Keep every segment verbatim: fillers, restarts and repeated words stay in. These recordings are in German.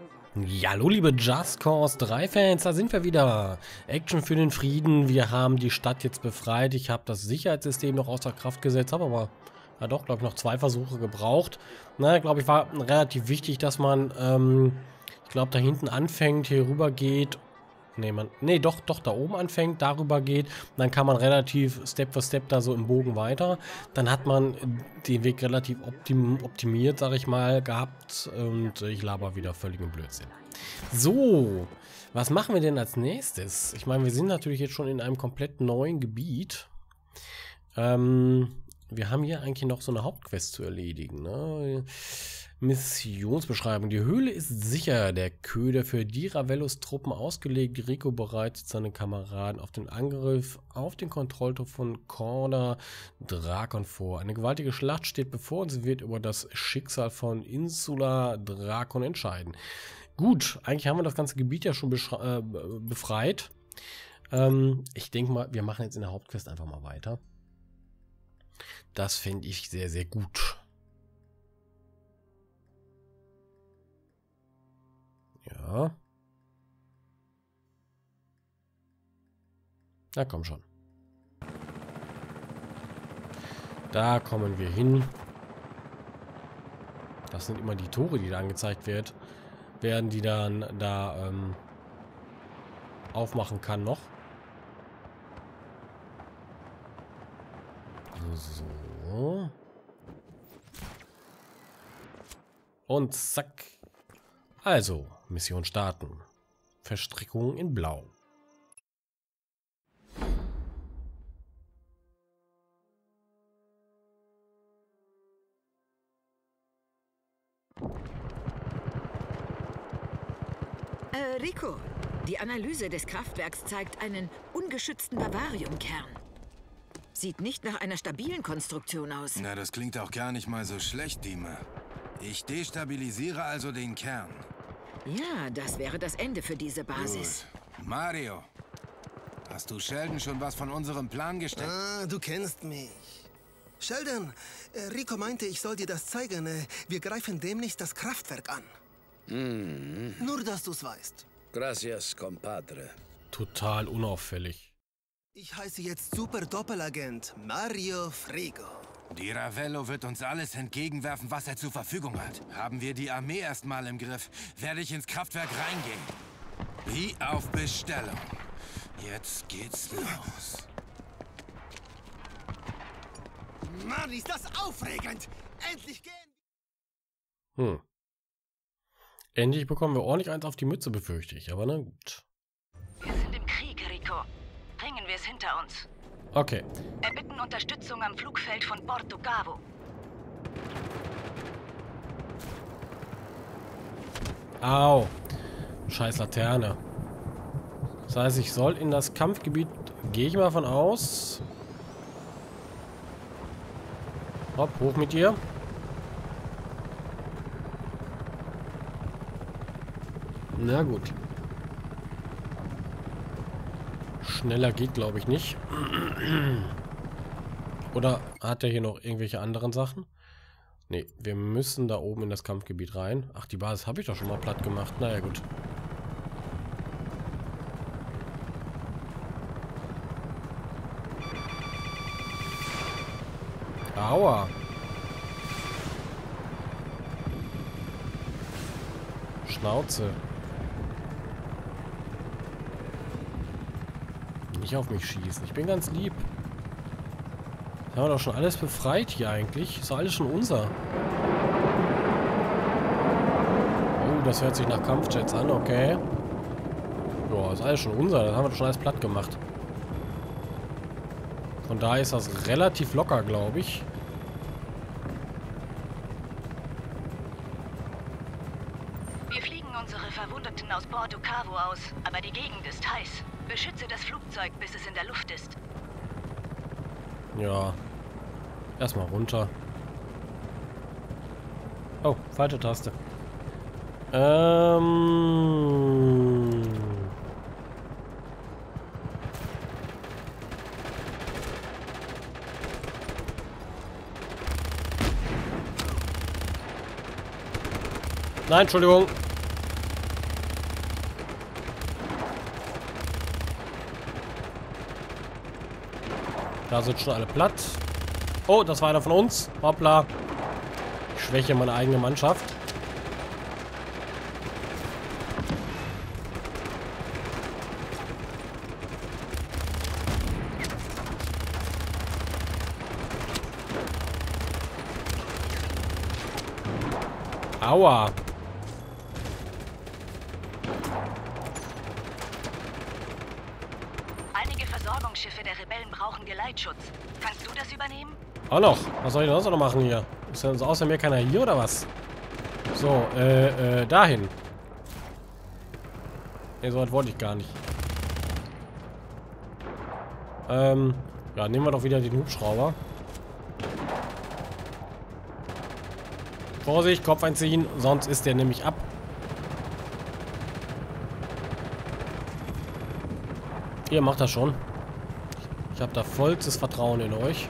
Ja, hallo liebe Just Cause drei Fans, da sind wir wieder. Action für den Frieden, wir haben die Stadt jetzt befreit. Ich habe das Sicherheitssystem noch außer Kraft gesetzt, habe aber ja doch, glaube ich, noch zwei Versuche gebraucht. Na, glaube ich, war relativ wichtig, dass man, ähm, ich glaube, da hinten anfängt, hier rüber geht. Nee, man, nee, doch, doch, da oben anfängt, darüber geht. Dann kann man relativ Step für Step da so im Bogen weiter. Dann hat man den Weg relativ optim, optimiert, sag ich mal, gehabt. Und ich laber wieder völligen Blödsinn. So, was machen wir denn als nächstes? Ich meine, wir sind natürlich jetzt schon in einem komplett neuen Gebiet. Ähm, wir haben hier eigentlich noch so eine Hauptquest zu erledigen, ne? Missionsbeschreibung. Die Höhle ist sicher. Der Köder für die Ravellos Truppen ausgelegt. Rico bereitet seine Kameraden auf den Angriff auf den Kontrollturm von Corda Drakon vor. Eine gewaltige Schlacht steht bevor und sie wird über das Schicksal von Insula Drakon entscheiden. Gut, eigentlich haben wir das ganze Gebiet ja schon äh, befreit. Ähm, ich denke mal, wir machen jetzt in der Hauptquest einfach mal weiter. Das finde ich sehr, sehr gut. Ja. Na komm schon. Da kommen wir hin. Das sind immer die Tore, die da angezeigt wird, werden, die dann da ähm, aufmachen kann noch. So. Und zack. Also, Mission starten. Verstrickung in Blau. Äh, Rico, die Analyse des Kraftwerks zeigt einen ungeschützten Bavariumkern. Sieht nicht nach einer stabilen Konstruktion aus. Na, das klingt auch gar nicht mal so schlecht, Dima. Ich destabilisiere also den Kern. Ja, das wäre das Ende für diese Basis. Gut. Mario, hast du Sheldon schon was von unserem Plan gesteckt? Ah, du kennst mich. Sheldon, äh, Rico meinte, ich soll dir das zeigen. Äh, wir greifen demnächst das Kraftwerk an. Mm. Nur, dass du's weißt. Gracias, compadre. Total unauffällig. Ich heiße jetzt Super Doppelagent Mario Frigo. Die Ravello wird uns alles entgegenwerfen, was er zur Verfügung hat. Haben wir die Armee erstmal im Griff, werde ich ins Kraftwerk reingehen. Wie auf Bestellung. Jetzt geht's los. Mann, ist das aufregend! Endlich gehen! Hm. Endlich bekommen wir ordentlich eins auf die Mütze, befürchte ich. Aber na gut. Wir sind im Krieg, Rico. Bringen wir es hinter uns. Okay. Erbitten Unterstützung am Flugfeld von Porto Cavo. Au. Scheiß Laterne. Das heißt, ich soll in das Kampfgebiet, gehe ich mal von aus. Hopp, hoch mit dir. Na gut. Schneller geht, glaube ich, nicht. Oder hat er hier noch irgendwelche anderen Sachen? Ne, wir müssen da oben in das Kampfgebiet rein. Ach, die Basis habe ich doch schon mal platt gemacht. Naja, gut. Aua. Schnauze. Nicht auf mich schießen. Ich bin ganz lieb. Das haben wir doch schon alles befreit hier eigentlich. Ist doch alles schon unser. Oh, das hört sich nach Kampfjets an, okay. Boah, ist alles schon unser. Das haben wir doch schon alles platt gemacht. Von daher ist das relativ locker, glaube ich. Wir fliegen unsere Verwundeten aus Porto Cavo aus, aber die Gegend ist heiß. Beschütze das Flugzeug, bis es in der Luft ist. Ja. Erstmal runter. Oh, falsche Taste. Ähm. Nein, Entschuldigung. Da sind schon alle platt. Oh, das war einer von uns. Hoppla. Ich schwäche meine eigene Mannschaft. Aua. Einige Versorgungsschiffe der Rebellen brauchen Geleitschutz. Kannst du das übernehmen? Auch noch. Was soll ich denn sonst noch machen hier? Ist ja so außer mir keiner hier oder was? So, äh, äh, dahin. Ne, so weit wollte ich gar nicht. Ähm, ja, nehmen wir doch wieder den Hubschrauber. Vorsicht, Kopf einziehen, sonst ist der nämlich ab. Ihr macht das schon. Ich habe da vollstes Vertrauen in euch.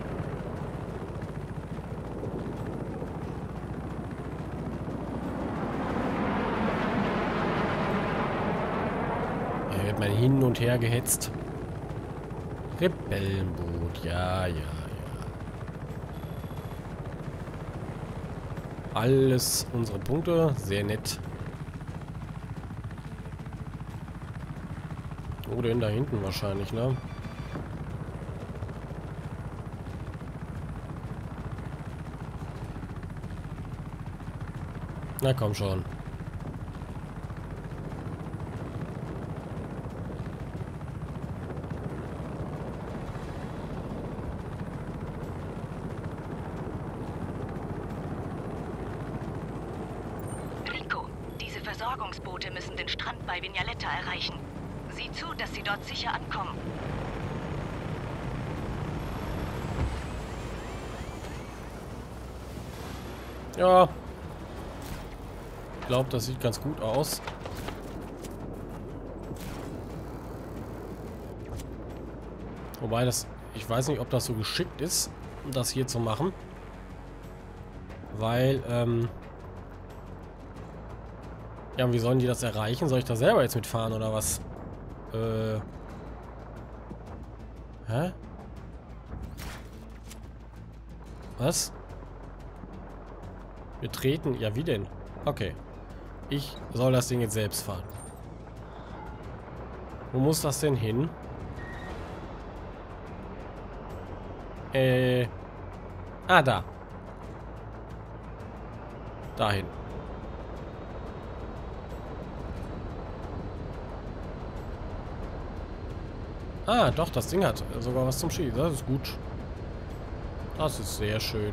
Hier wird man hin und her gehetzt. Rebellenboot, ja, ja, ja. Alles unsere Punkte, sehr nett. Oh, den da hinten wahrscheinlich, ne? Na komm schon. Rico, diese Versorgungsboote müssen den Strand bei Vignaletta erreichen. Sieh zu, dass sie dort sicher ankommen. Ja. Ich glaube, das sieht ganz gut aus. Wobei das... Ich weiß nicht, ob das so geschickt ist, das hier zu machen. Weil, ähm... ja, wie sollen die das erreichen? Soll ich da selber jetzt mitfahren oder was? Äh... Hä? Was? Wir treten... Ja, wie denn? Okay. Ich soll das Ding jetzt selbst fahren. Wo muss das denn hin? Äh... Ah, da. Dahin. Ah, doch, das Ding hat sogar was zum Schießen. Das ist gut. Das ist sehr schön.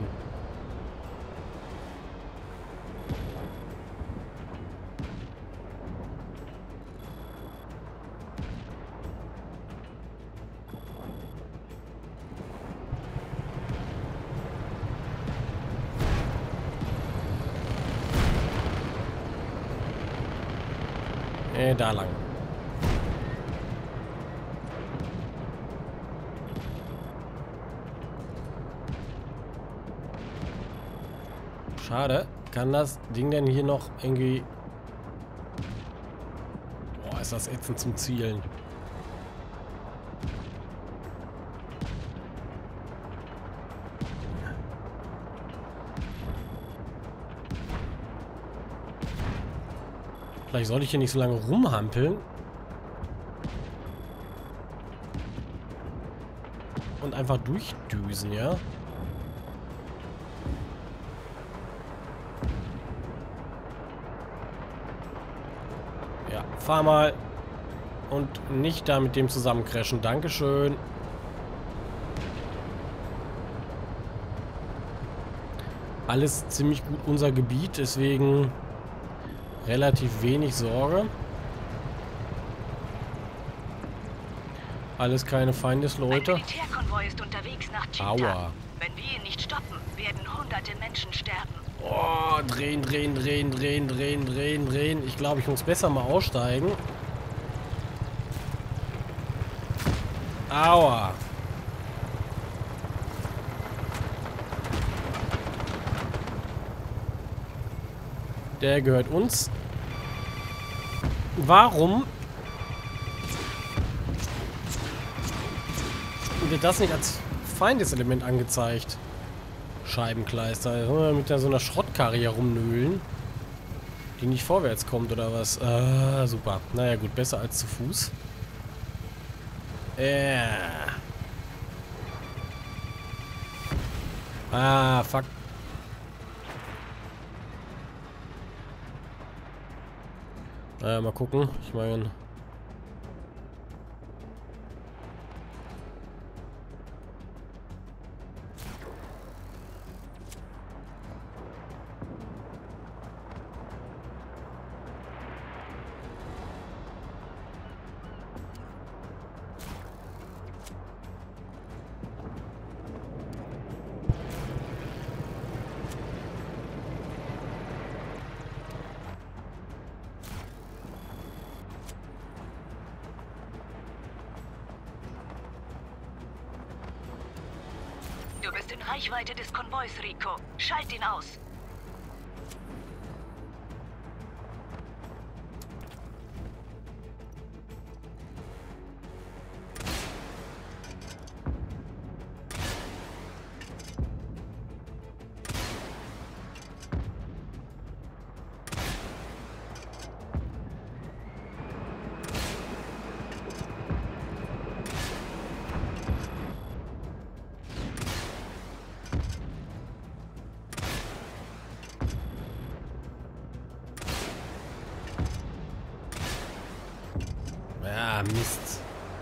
Äh, da lang. Schade. Kann das Ding denn hier noch irgendwie... Boah, ist das ätzend zum Zielen. Vielleicht sollte ich hier nicht so lange rumhampeln. Und einfach durchdüsen, ja? Ja, fahr mal. Und nicht da mit dem zusammencrashen. Dankeschön. Alles ziemlich gut unser Gebiet, deswegen... relativ wenig Sorge. Alles keine Feindesleute. Ein Militärkonvoi ist unterwegs nach Chita. Aua. Wenn wir ihn nicht stoppen, werden hunderte Menschen sterben. Oh, drehen, drehen, drehen, drehen, drehen, drehen, drehen. Ich glaube, ich muss besser mal aussteigen. Aua. Der gehört uns. Warum wir das nicht als Feindeselement angezeigt. Scheibenkleister. Mit so einer Schrottkarre hier rumnöhlen. Die nicht vorwärts kommt oder was? Ah, super. Naja gut, besser als zu Fuß. Äh. Ah, fuck. Naja, mal gucken. Ich meine... Du bist in Reichweite des Konvois, Rico. Schalt ihn aus. Ja, Mist.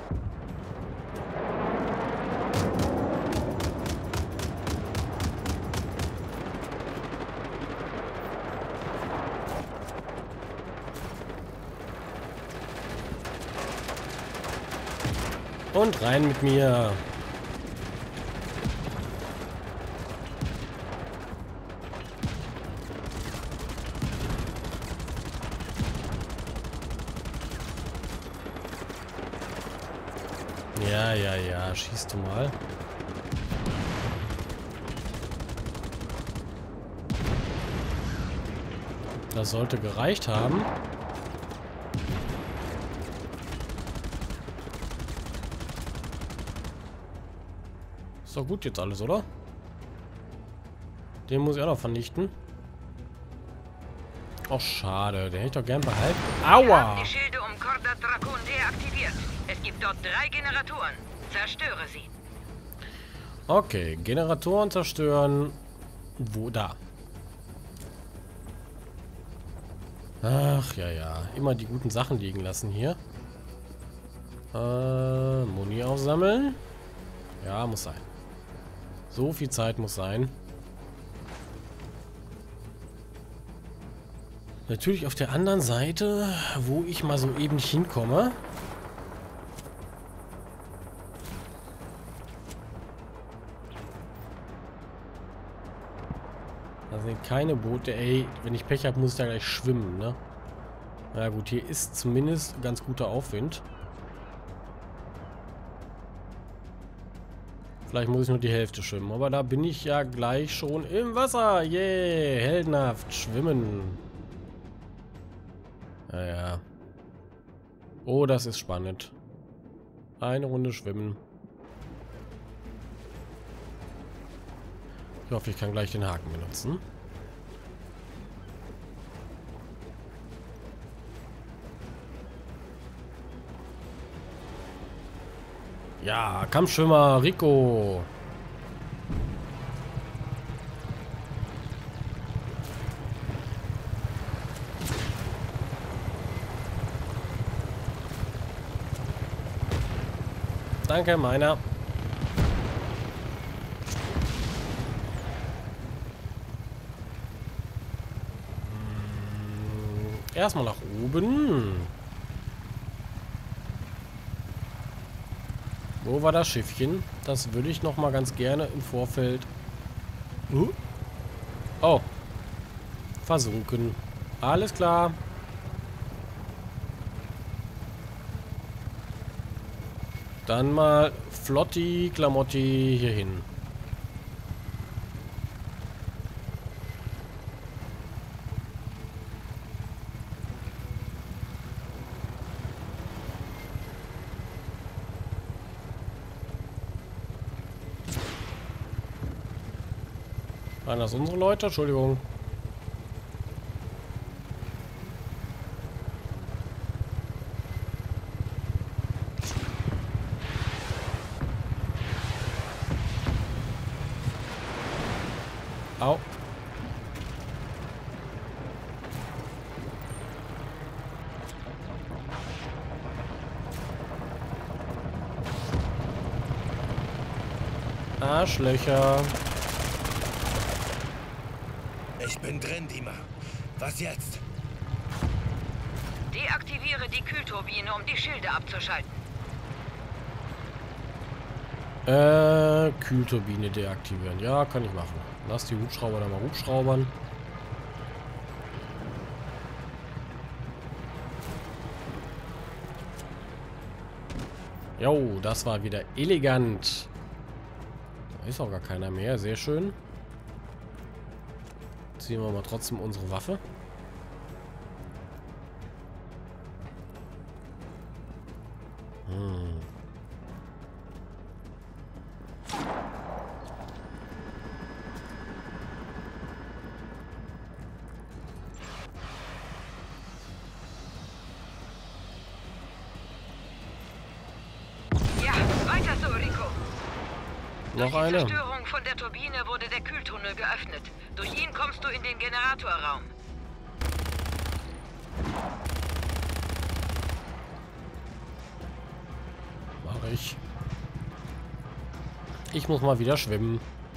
Und rein mit mir. Ja, ja, ja, schießt du mal. Das sollte gereicht haben. Ist doch gut jetzt alles, oder? Den muss ich auch noch vernichten. Ach, schade. Den hätte ich doch gern behalten. Aua! Die Schilde um Korda Drakon deaktiviert. Es gibt dort drei Generatoren. Zerstöre sie. Okay, Generatoren zerstören. Wo? Da. Ach, ja, ja. Immer die guten Sachen liegen lassen hier. Äh, Muni aufsammeln. Ja, muss sein. So viel Zeit muss sein. Natürlich auf der anderen Seite, wo ich mal so eben nicht hinkomme. Da sind keine Boote. Ey, wenn ich Pech habe, muss ich da gleich schwimmen, ne? Na gut, hier ist zumindest ganz guter Aufwind. Vielleicht muss ich nur die Hälfte schwimmen. Aber da bin ich ja gleich schon im Wasser. Yeah, heldenhaft schwimmen. Ja, ja. Oh, das ist spannend. Eine Runde schwimmen. Ich hoffe, ich kann gleich den Haken benutzen. Ja, Kampfschwimmer Rico. Danke, meiner. Erstmal nach oben. Wo war das Schiffchen? Das würde ich noch mal ganz gerne im Vorfeld... Uh. Oh. Versunken. Alles klar. Dann mal Flotti, Klamotti hier hin. Waren das unsere Leute? Entschuldigung. Au. Arschlöcher. Ich bin drin, Dima. Was jetzt? Deaktiviere die Kühlturbine, um die Schilde abzuschalten. Äh, Kühlturbine deaktivieren. Ja, kann ich machen. Lass die Hubschrauber da mal Hubschraubern. Jo, das war wieder elegant. Da ist auch gar keiner mehr. Sehr schön. Ziehen wir mal trotzdem unsere Waffe. Hm. Ja, weiter so, Rico. Noch Durch die eine. Zerstörung von der Turbine wurde der Kühltunnel geöffnet. Durch ihn kommst du in den Generatorraum. Mach ich. Ich muss mal wieder schwimmen.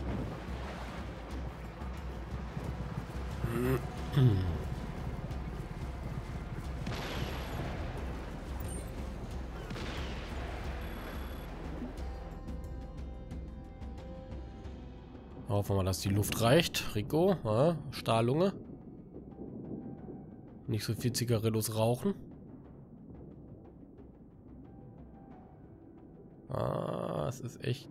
Hoffen wir mal, dass die Luft reicht. Rico, ja, Stahlunge. Nicht so viel Zigarillos rauchen. Ah, es ist echt.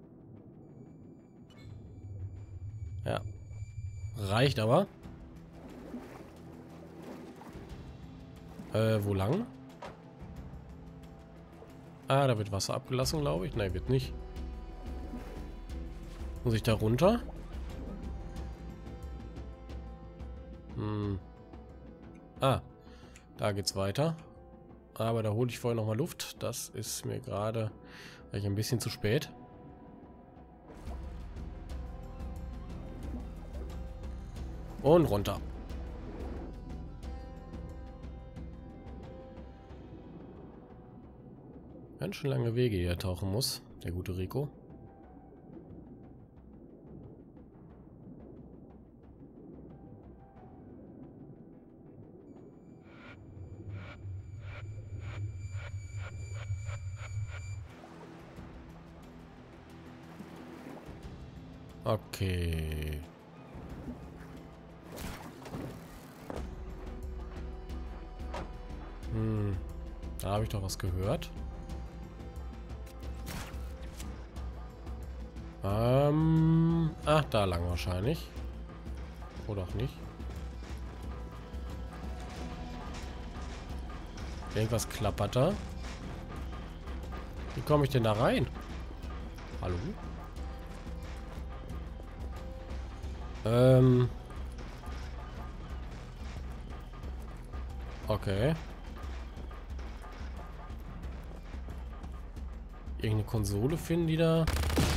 Ja. Reicht aber. Äh, wo lang? Ah, da wird Wasser abgelassen, glaube ich. Nein, wird nicht. Muss ich da runter? Hm. Ah, da geht's weiter. Aber da hole ich vorher noch mal Luft. Das ist mir gerade ein bisschen zu spät. Und runter. Ganz schön lange Wege, die er tauchen muss, der gute Rico. Okay. Hm. Da habe ich doch was gehört. Ähm. Ach, da lang wahrscheinlich. Oder auch nicht. Irgendwas klappert da. Wie komme ich denn da rein? Hallo? Ähm. Okay. Irgendeine Konsole finden die da?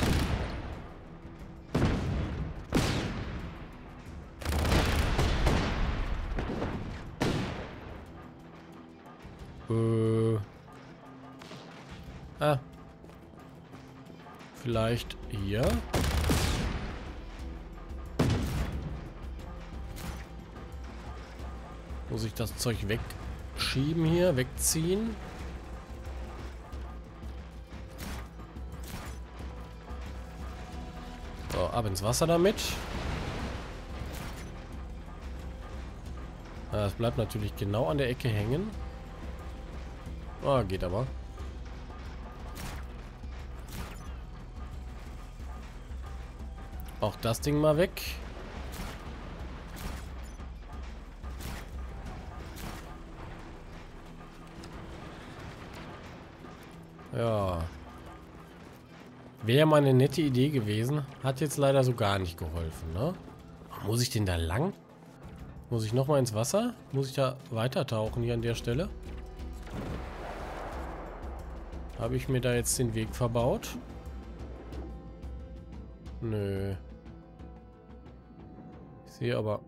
Äh. Ah. Vielleicht hier? Muss ich das Zeug wegschieben hier, wegziehen? So, ab ins Wasser damit. Es bleibt natürlich genau an der Ecke hängen. Ah, geht aber. Auch das Ding mal weg. Ja. Wäre mal eine nette Idee gewesen. Hat jetzt leider so gar nicht geholfen, ne? Muss ich den da lang? Muss ich nochmal ins Wasser? Muss ich da weiter tauchen hier an der Stelle? Habe ich mir da jetzt den Weg verbaut? Nö. Ich sehe aber...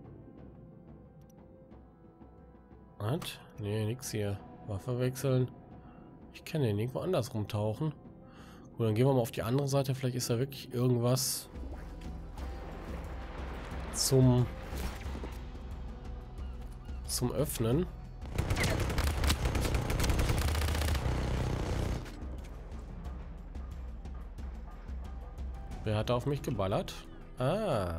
Was? Nee, nix hier. Waffe wechseln. Ich kann den irgendwo anders rumtauchen. Gut, dann gehen wir mal auf die andere Seite. Vielleicht ist da wirklich irgendwas zum zum Öffnen. Wer hat da auf mich geballert? Ah.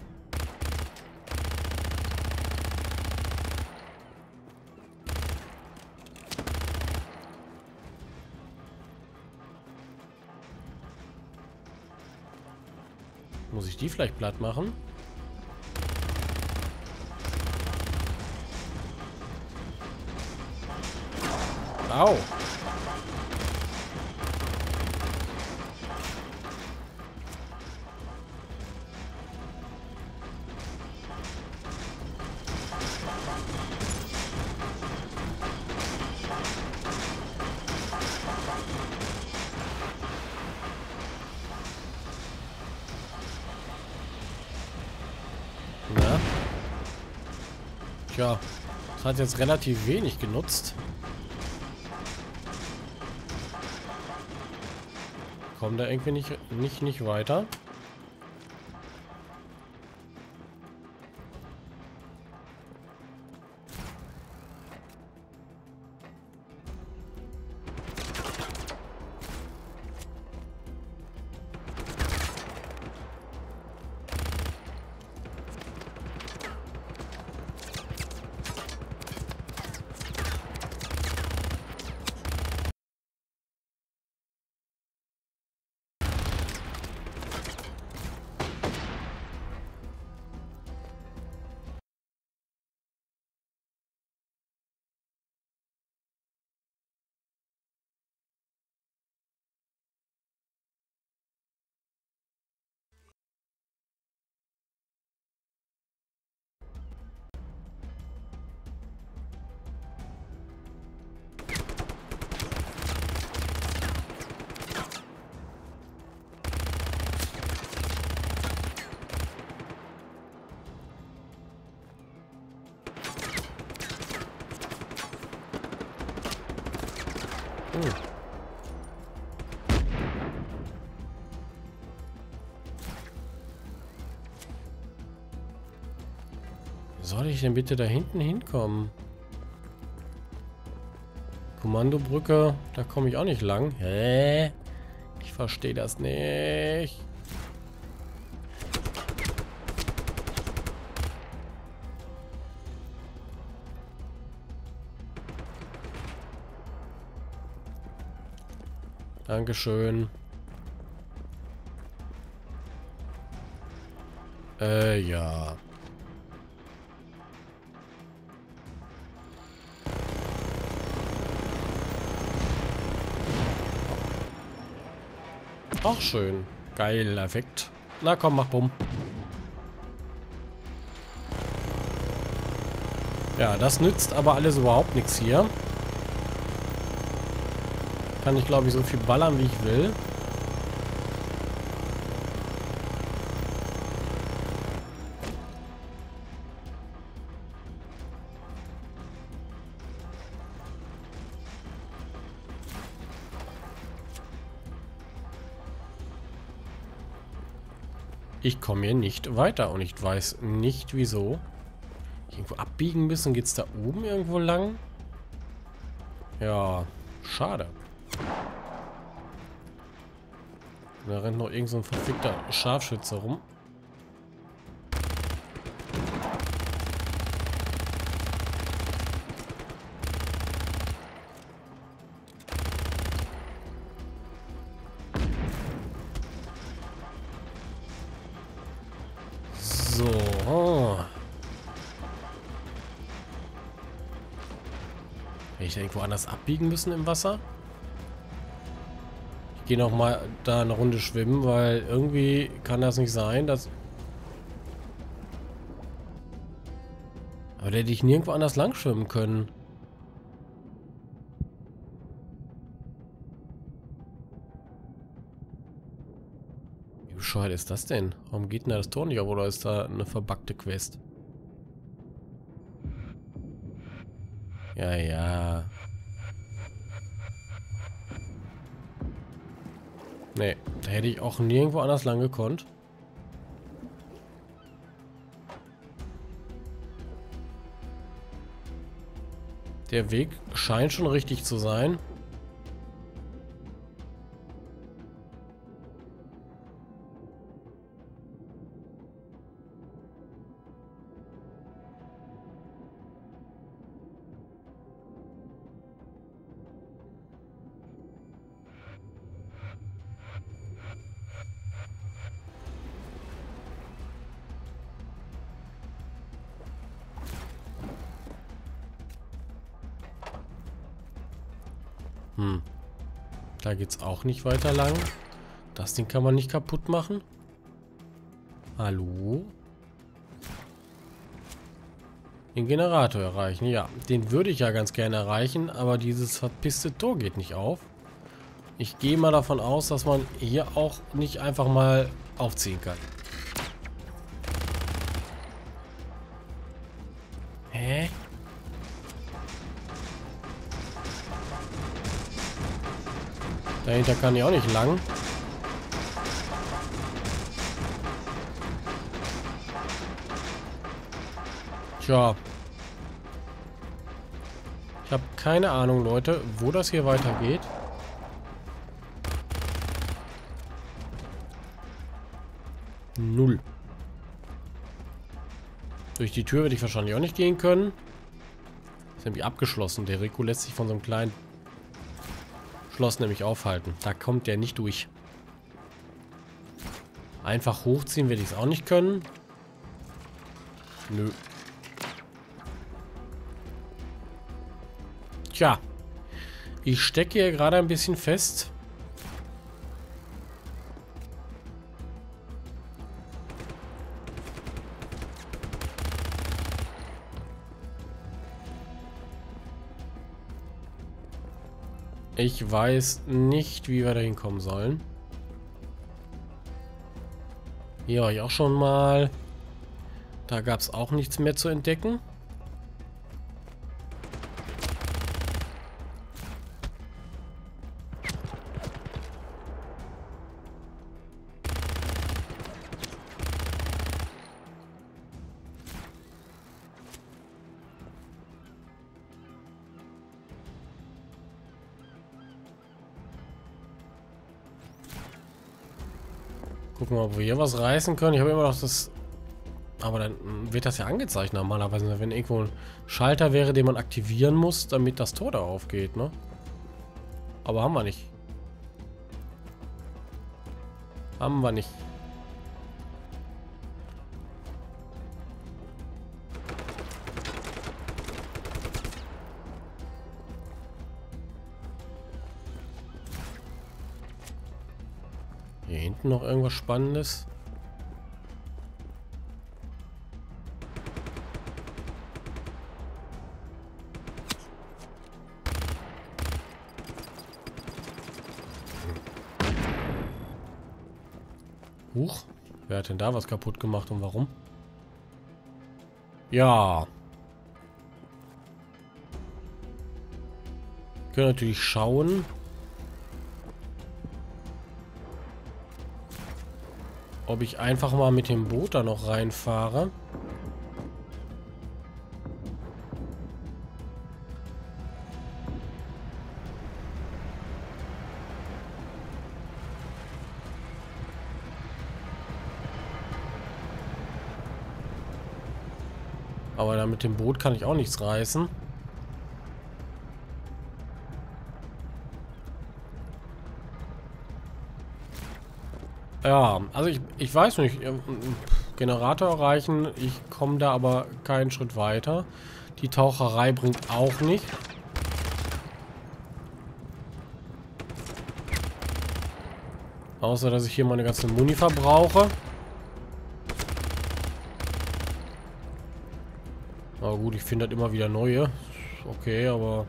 Muss ich die vielleicht platt machen? Au! Na? Tja, das hat jetzt relativ wenig genutzt. Kommen da irgendwie nicht, nicht, nicht weiter. Hm. Wie soll ich denn bitte da hinten hinkommen? Kommandobrücke, da komme ich auch nicht lang. Hä? Ich verstehe das nicht. Dankeschön. Äh, ja. Auch schön. Geil, Effekt. Na komm, mach bumm. Ja, das nützt aber alles überhaupt nichts hier. Kann ich, glaube ich, so viel ballern, wie ich will. Ich komme hier nicht weiter und ich weiß nicht, wieso. Irgendwo abbiegen müssen. Geht es da oben irgendwo lang? Ja, schade. Da rennt noch irgend so ein verfickter Scharfschütze rum. So. Hätte ich da irgendwo anders abbiegen müssen im Wasser? Ich gehe noch mal da eine Runde schwimmen, weil irgendwie kann das nicht sein, dass... da hätte ich nirgendwo anders lang schwimmen können. Wie bescheuert ist das denn? Warum geht denn da das Tor nicht auf? Oder ist da eine verbuggte Quest? Ja, ja. Nee, da hätte ich auch nirgendwo anders lang gekonnt. Der Weg scheint schon richtig zu sein. Hm. Da geht's auch nicht weiter lang. Das Ding kann man nicht kaputt machen. Hallo? Den Generator erreichen. Ja, den würde ich ja ganz gerne erreichen, aber dieses verpisste Tor geht nicht auf. Ich gehe mal davon aus, dass man hier auch nicht einfach mal aufziehen kann. Hä? Dahinter kann ich auch nicht lang. Tja. Ich habe keine Ahnung, Leute, wo das hier weitergeht. Null. Durch die Tür werde ich wahrscheinlich auch nicht gehen können. Ist nämlich abgeschlossen. Der Rico lässt sich von so einem kleinen Schloss nämlich aufhalten. Da kommt der nicht durch. Einfach hochziehen werde ich es auch nicht können. Nö. Tja. Ich stecke hier gerade ein bisschen fest. Ich weiß nicht, wie wir da hinkommen sollen. Hier war ich auch schon mal. Da gab es auch nichts mehr zu entdecken. Gucken wir, ob wir hier was reißen können. Ich habe immer noch das... Aber dann wird das ja angezeigt normalerweise, wenn irgendwo ein Schalter wäre, den man aktivieren muss, damit das Tor da aufgeht, ne? Aber haben wir nicht. Haben wir nicht. Hier hinten noch irgendwas Spannendes. Huch, wer hat denn da was kaputt gemacht und warum? Ja. Wir können natürlich schauen, ob ich einfach mal mit dem Boot da noch reinfahre. Aber da mit dem Boot kann ich auch nichts reißen. Ja, also ich, ich weiß nicht. Generator erreichen, ich komme da aber keinen Schritt weiter. Die Taucherei bringt auch nicht. Außer, dass ich hier meine ganze Muni verbrauche. Na gut, ich finde halt immer wieder neue. Okay, aber...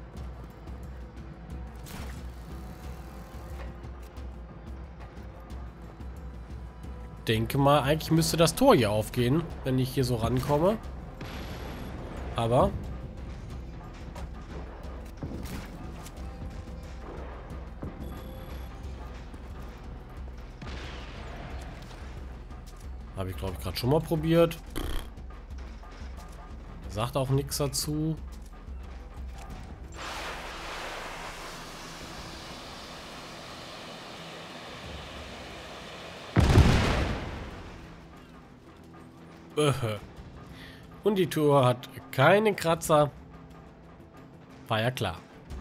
denke mal, eigentlich müsste das Tor hier aufgehen, wenn ich hier so rankomme. Aber... habe ich, glaube ich, gerade schon mal probiert. Sagt auch nichts dazu. Und die Tür hat keinen Kratzer. War ja klar.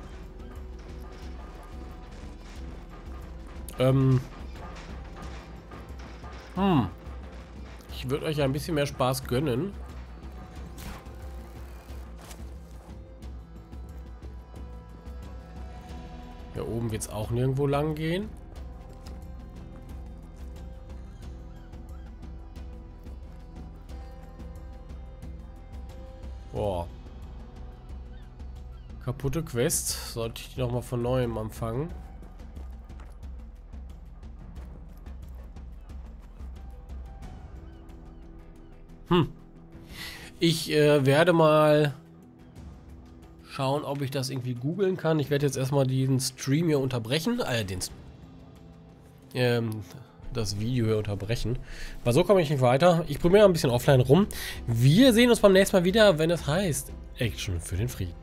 Ähm. Hm. Ich würde euch ein bisschen mehr Spaß gönnen. Hier oben wird es auch nirgendwo lang gehen. Boah. Kaputte Quest. Sollte ich die nochmal von neuem anfangen. Hm. Ich äh, werde mal schauen, ob ich das irgendwie googeln kann. Ich werde jetzt erstmal diesen Stream hier unterbrechen. Äh, den, ähm, das Video hier unterbrechen. Weil so komme ich nicht weiter. Ich probiere ein bisschen offline rum. Wir sehen uns beim nächsten Mal wieder, wenn es heißt Action für den Frieden.